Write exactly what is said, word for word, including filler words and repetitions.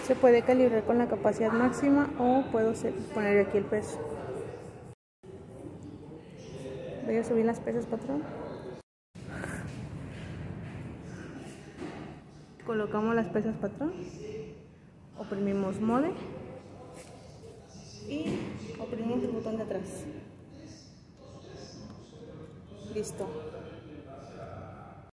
Se puede calibrar con la capacidad máxima o puedo poner aquí el peso. Voy a subir las pesas, patrón. Colocamos las pesas, patrón. Oprimimos mode y oprimimos el botón de atrás. Listo.